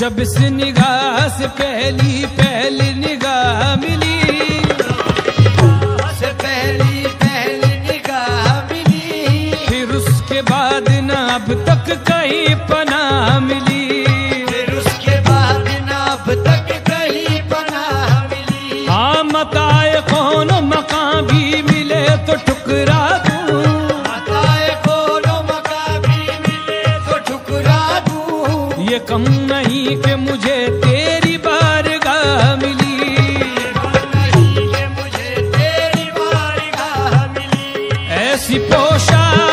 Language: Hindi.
जब इस निगाह से पहली निगाह मिली, से पहली निगाह मिली, फिर उसके बाद न अब तक कहीं पनाह मिली, फिर उसके बाद ना अब तक कहीं पनाह मिली। हाँ मताए कौन मकान भी मिले तो ठुकरा दूं, मताए कौन मकान भी मिले तो ठुकरा दूं, ये कम नहीं कि मुझे तेरी बारगाह मिली, नहीं कि मुझे तेरी बारगाह मिली। ऐसी पोशाक